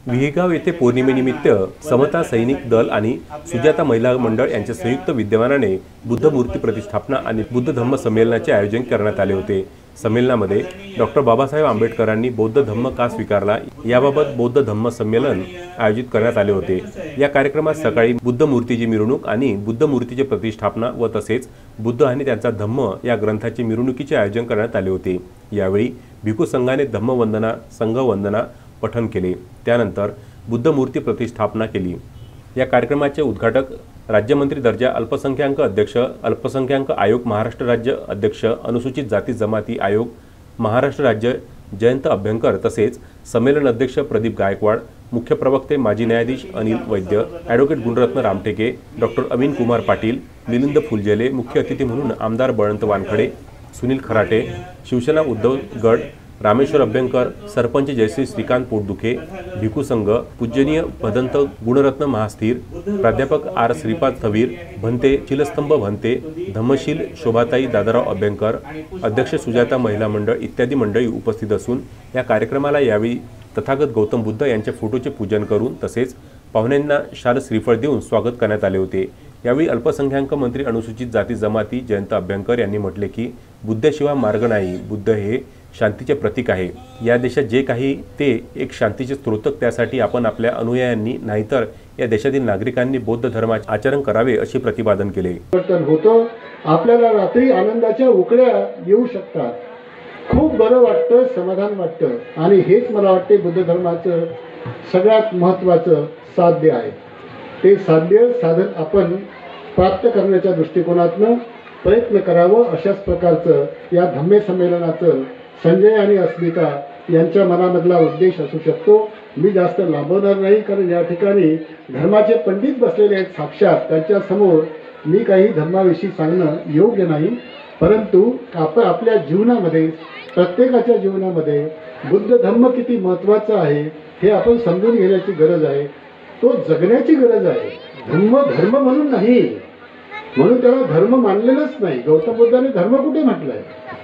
विहीगाव येथे पौर्णिमेनिमित्त समता सैनिक दल आणि सुजाता महिला मंडळ यांच्या संयुक्त विद्यमानाने बुद्ध मूर्ती प्रतिष्ठापना आणि बुद्ध धम्म संमेलनाचे आयोजन करण्यात आले होते। संमेलनामध्ये डॉक्टर बाबासाहेब आंबेडकरांनी बौद्ध धम्म का स्वीकारला याबाबत बौद्ध धम्म संमेलन आयोजित करण्यात आले होते। या कार्यक्रमात सकाळी बुद्ध मूर्तीची मिरवणूक आणि बुद्ध मूर्तीची प्रतिष्ठापना व तसेच बुद्ध आणि त्यांचा धम्म या ग्रंथाचे मिरवणुकीचे आयोजन करण्यात आले होते। यावेळी भिक्खू संघाने धम्मवंदना संघवंदना पठण केले। त्यानंतर बुद्ध मूर्ती प्रतिष्ठापना केली। या कार्यक्रमाचे उद्घाटक राज्यमंत्री दर्जा अल्पसंख्याक अध्यक्ष अल्पसंख्याक आयोग महाराष्ट्र राज्य अध्यक्ष अनुसूचित जाती जमाती आयोग महाराष्ट्र राज्य जयंत अभ्यंकर तसेच संमेलन अध्यक्ष प्रदीप गायकवाड, मुख्य प्रवक्ते माजी न्यायाधीश अनिल वैद्य, ॲडव्होकेट गुणरत्न रामटेके, डॉक्टर अमीन कुमार पाटील, मिलिंद फुलझेले, मुख्य अतिथी म्हणून आमदार बळवंत वानखडे, सुनील खराटे, शिवसेना उद्धव गड, रामेश्वर अभ्यंकर, सरपंच जयश्री श्रीकांत पोटदुखे, भिक्खू संघ, पूजनीय भदंत गुणरत्न महास्थिर, प्राध्यापक आर श्रीपाद थवीर, भंते चिलस्तंभ भंते, धम्मशील शोभाताई दादाराव अभ्यंकर, अध्यक्ष सुजाता महिला मंडळ इत्यादी मंडळी उपस्थित असून या कार्यक्रमाला यावेळी तथागत गौतम बुद्ध यांच्या फोटोचे पूजन करून तसेच पाहुण्यांना शाल श्रीफळ देऊन स्वागत करण्यात आले होते। यावेळी अल्पसंख्याक मंत्री अनुसूचित जाती जमाती जयंत अभ्यंकर यांनी म्हटले की बुद्धाशिवाय मार्ग नाही, बुद्ध हे शांतीचे प्रतीक आहे। या देशात जे काही ते एक शांतीचे स्रोत, त्यासाठी आपण आपल्या अनुयायांनी नाहीतर या देशातील नागरिकांनी बौद्ध धर्माचे आचरण करावे असे प्रतिपादन केले। होतं आपल्याला रात्री आनंदाच्या उकळ्या येऊ शकतात, खूप बरं वाटतं, समाधान वाटतं आणि हेच मला वाटते बुद्ध धर्माचं सगळ्यात महत्त्वाचं साध्य आहे। ते साध्य साधन आपण प्राप्त करण्याच्या दृष्टिकोनातून प्रयत्न करावं अशाच प्रकारचं या धम्मे संमेलनाचं संजय आणि अस्मिता यांच्या मनामधला उद्देश असू शकतो। मी जास्त लांबवणार नाही, कारण या ठिकाणी धर्माचे पंडित बसलेले आहेत साक्षात, त्यांच्यासमोर मी काही धर्माविषयी सांगणं योग्य नाही, परंतु आपण आपल्या जीवनामध्ये प्रत्येकाच्या जीवनामध्ये बुद्ध धम्म किती महत्त्वाचं आहे हे आपण समजून घेण्याची गरज आहे, तो जगण्याची गरज आहे। धम्म धर्म म्हणून नाही, म्हणून त्याला धर्म मानलेलंच नाही। गौतम बुद्धाने धर्म कुठे म्हटलंय?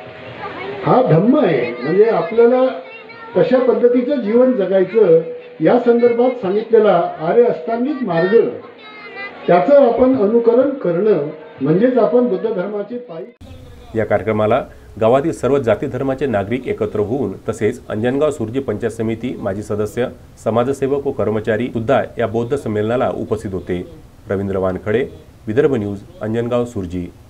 हा धम्म आहे, म्हणजे आपल्याला कशा पद्धतीचं जीवन जगायचं या संदर्भात सांगितलेला आर्य अष्टांगिक मार्ग, त्याचं आपण अनुकरण करणं म्हणजेच आपण बुद्ध धर्माचे पायी। या कार्यक्रमाला गावातील सर्व जाती धर्माचे नागरिक एकत्र होऊन तसेच अंजनगाव सुर्जी पंचायत समिती माजी सदस्य, समाजसेवक व कर्मचारी सुद्धा या बौद्ध संमेलनाला उपस्थित होते। रवींद्र वानखडे, विदर्भ न्यूज, अंजनगाव सुर्जी।